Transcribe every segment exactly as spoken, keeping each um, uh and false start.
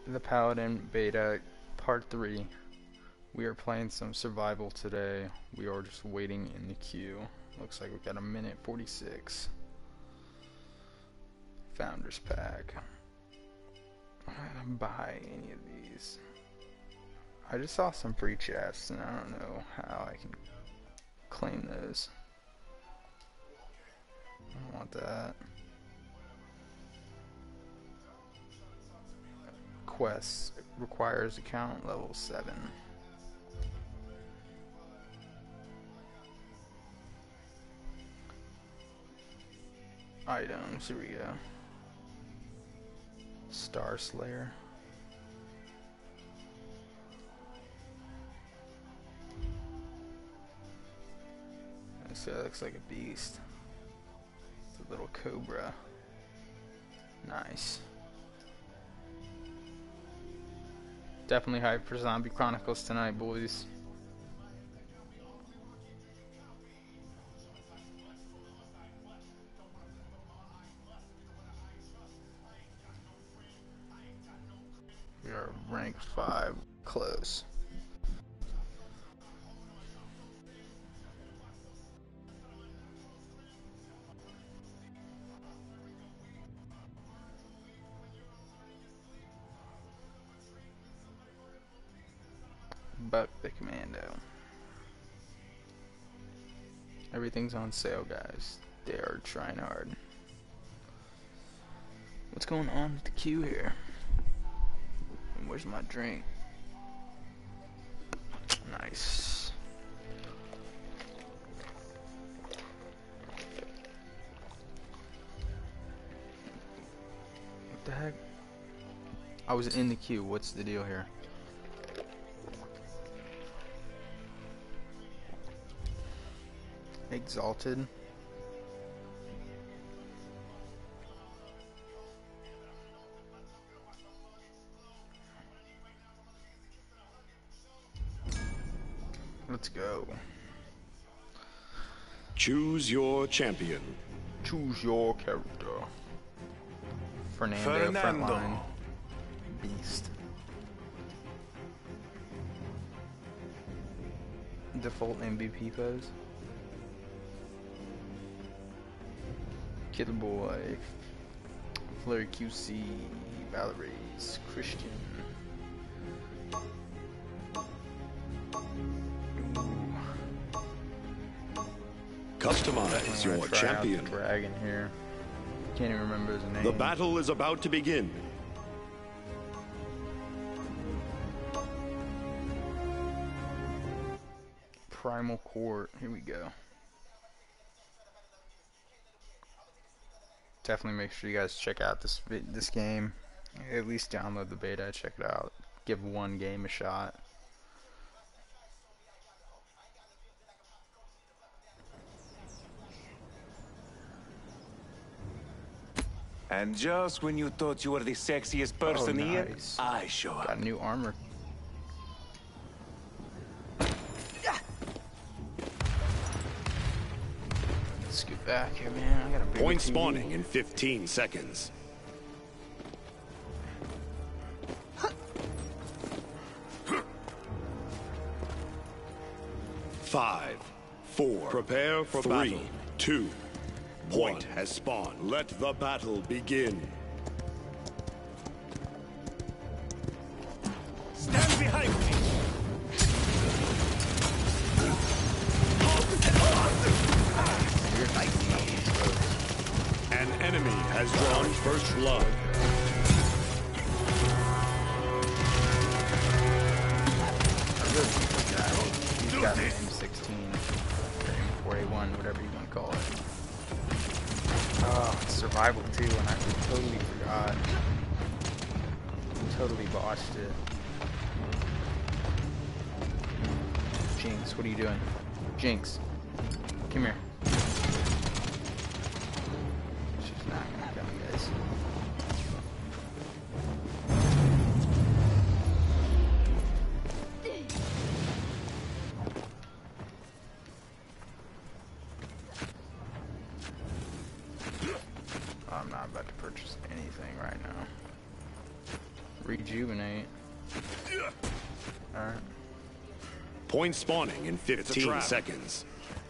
the Paladin Beta Part three. We are playing some survival today. We are just waiting in the queue. Looks like we got a minute forty-six. Founders Pack. I'm not gonna buy any of these. I just saw some free chests and I don't know how I can claim those. I don't want that. Quests requires account level seven. Items, here we go. Star Slayer. This guy looks like a beast. It's a little cobra. Nice. Definitely hyped for Zombie Chronicles tonight, boys. We are ranked five, close. Buck the Commando. Everything's on sale, guys. They are trying hard. What's going on with the queue here? And where's my drink? Nice. What the heck? I was in the queue. What's the deal here? Exalted. Let's go. Choose your champion. Choose your character. Fernando, Fernando. Frontline. Beast. Default M V P pose. Kid Boy. Flurry Q C. Valerie's. Christian. Customize your try champion. Out the dragon here. Can't even remember his name. The battle is about to begin. Primal Court. Here we go. Definitely make sure you guys check out this this game. At least download the beta, check it out. Give one game a shot. And just when you thought you were the sexiest person Oh, here, nice. I show up. Got new armor. Scoot back here, man. I got a big Point T V. spawning in fifteen seconds. Five, four, prepare for three, battle. two, point one. Has spawned. Let the battle begin. Stand behind me! An enemy has drawn first blood. He's got an M sixteen or M four A one, whatever you want to call it. Oh, it's survival too, and I totally forgot. Totally botched it. Jinx, what are you doing? Jinx, come here. She's not gonna come, guys. I'm not about to purchase anything right now. Rejuvenate. Alright. Point spawning in fifteen seconds.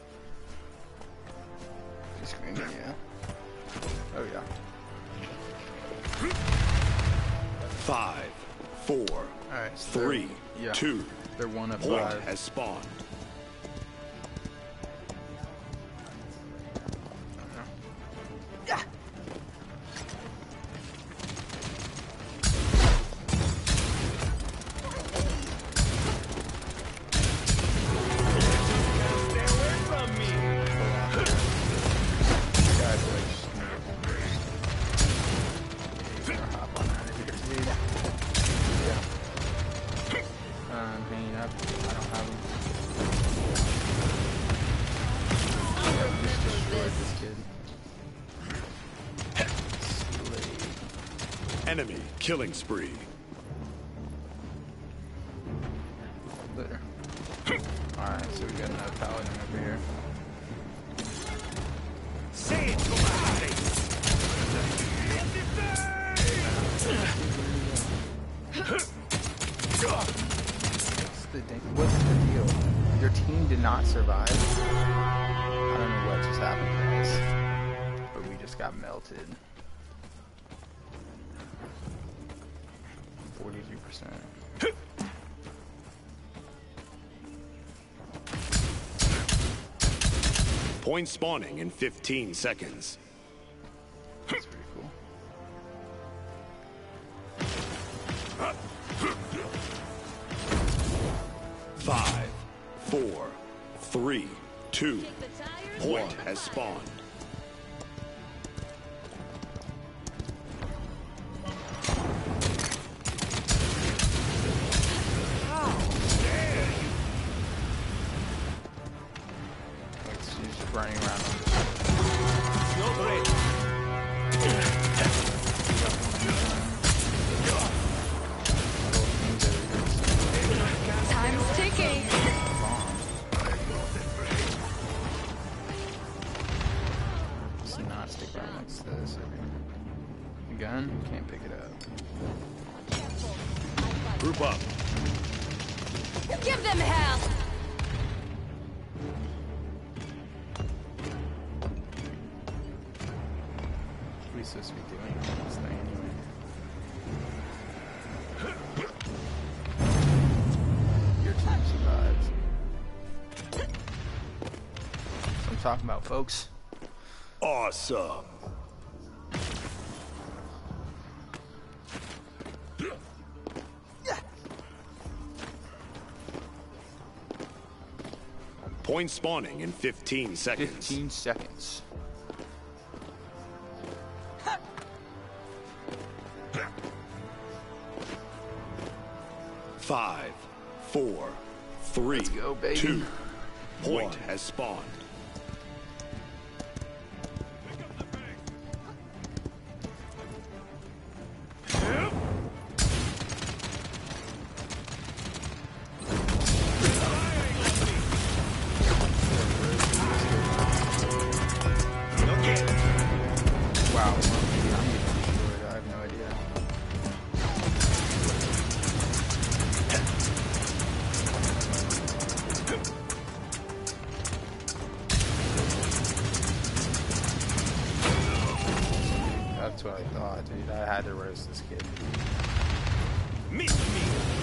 Screaming, yeah. Oh yeah. Five, four, Alright, so three, yeah, two. they're one of Point five. has spawned. Enemy killing spree. Later. Alright, so we got another paladin over here. Say it to my What's the, what's the deal? Your team did not survive? I don't know what just happened to us, but we just got melted. forty-two percent. Point spawning in fifteen seconds. That's pretty cool. Five, four, three, two. Point has spawned. Running around. Time's ticking. Let's not stick right next to this. Gun? Can't pick it up. Group up. Give them hell. What are we supposed to be doing with this thing anyway? Your team survives. That's what I'm talking about, folks. Awesome. Point spawning in fifteen seconds. fifteen seconds. Five, four, three, Let's go, baby. two. Point has spawned. Wow. I'm getting destroyed. I have no idea. That's what I thought, dude. I had to roast this kid. Meet me.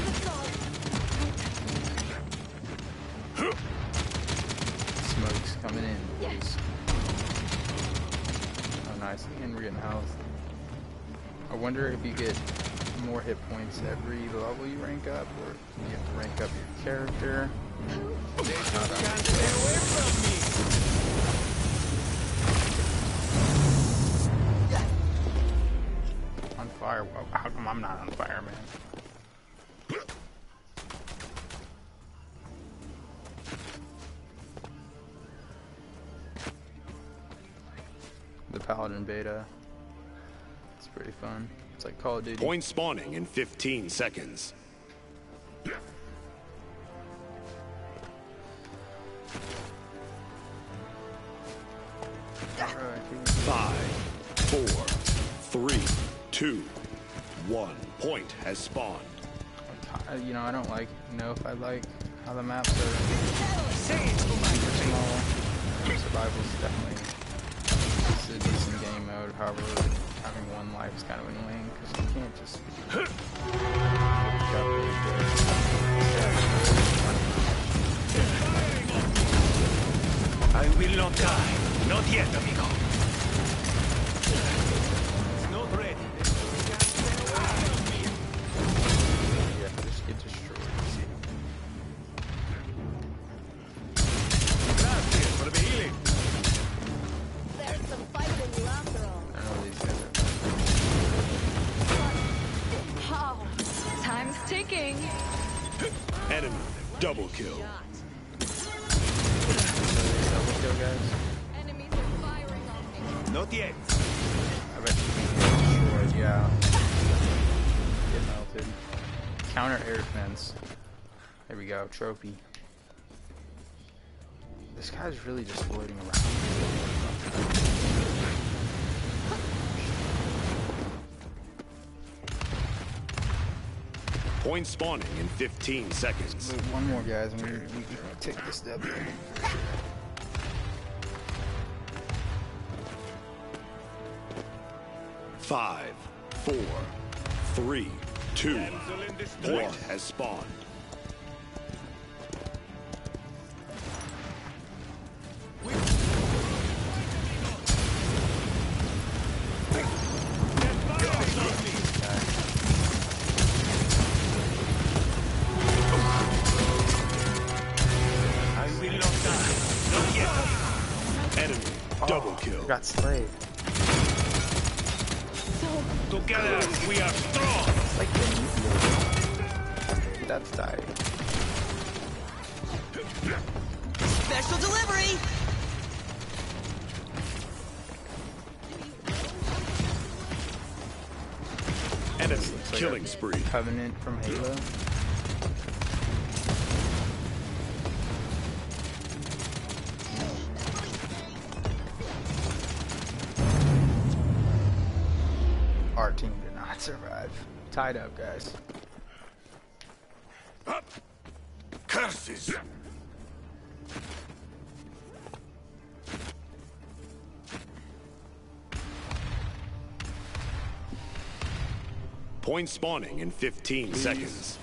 Smoke's coming in, please. Oh, nice. And we're getting health. I wonder if you get more hit points every level you rank up, or you have to rank up your character. They just can't stay away from me. On fire? Well, how come I'm not on fire, man? The Paladin beta. It's pretty fun. It's like Call of Duty. Point spawning in fifteen seconds. Alright, Five, four, three, two, one. Point has spawned. Uh, You know, I don't like know if I like how the maps are original. Survival's definitely it's a decent game mode. However, having one life is kind of annoying because you can't just. Got really good. I will not die. Not yet, amigo. It's not ready. Yeah, just get destroyed. Gracias for the healing. There's some fight in you after all. I know these guys How? Time's ticking. Enemy double kill. are double kill guys. Enemies are firing on me. Not yet. I bet you can get destroyed, yeah. Get melted. Counter air defense. There we go, trophy. This guy's really just floating around. Point spawning in fifteen seconds. Wait, one more, guys, and we, we can take this W. Five, four, three, two. Point has spawned. I will not die. Not yet. Enemy double kill. I got slayed. Together we are strong. It's like the nuclear. That's died. Special delivery! Enemy Looks like killing a spree. Covenant from Halo. Our team did not survive. Tied up, guys. Curses! Point spawning in fifteen seconds.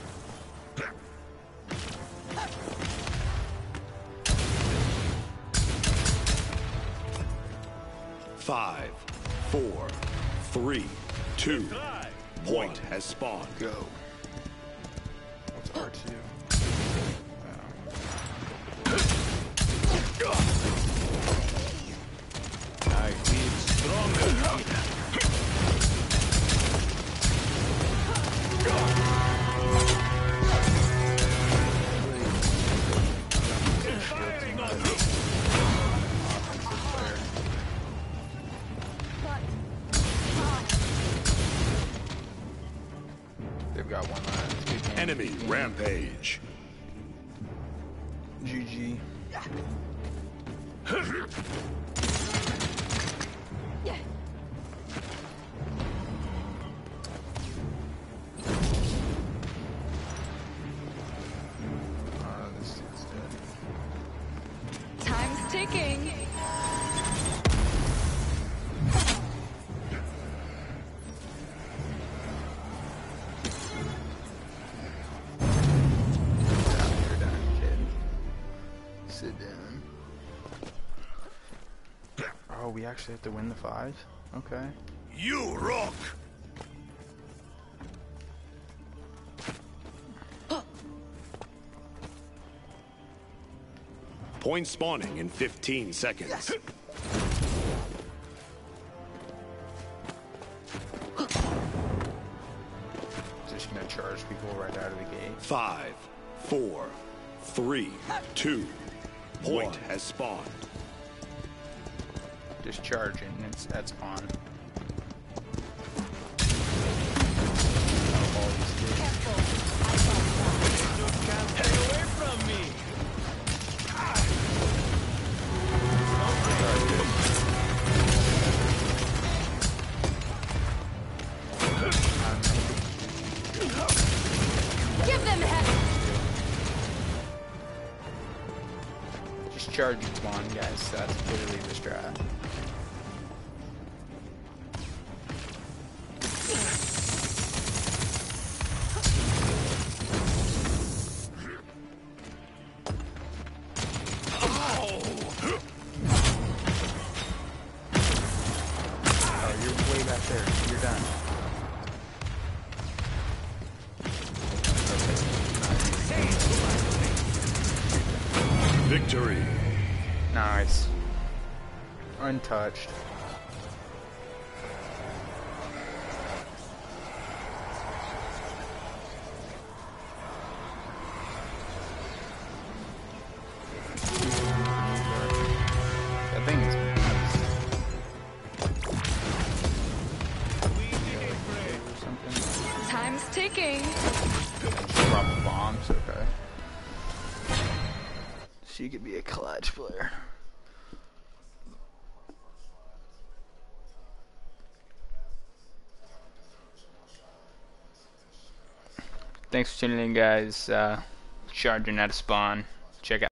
Five, four, three, two. Point has spawned. Go. What's R two? I feel stronger. They've got one left. Good game. Enemy rampage. G G. Oh, this dude's dead. Time's ticking. You're done, kid. Sit down. Oh, we actually have to win the five? Okay. You rock! Point spawning in fifteen seconds. Just gonna charge people right out of the gate. Five, four, three, two. Point has spawned. Just charge it and it's at spawn. All these kids. Stay away from me. Give them hell. Just charge and spawn, guys. That's clearly the strat. Oh, you're way back there. You're done. Victory. Nice. Untouched. That thing is something. Time's ticking. Just drop a bomb, so okay. She could be a clutch player. Thanks for tuning in, guys. Uh, charging out of spawn. Check out.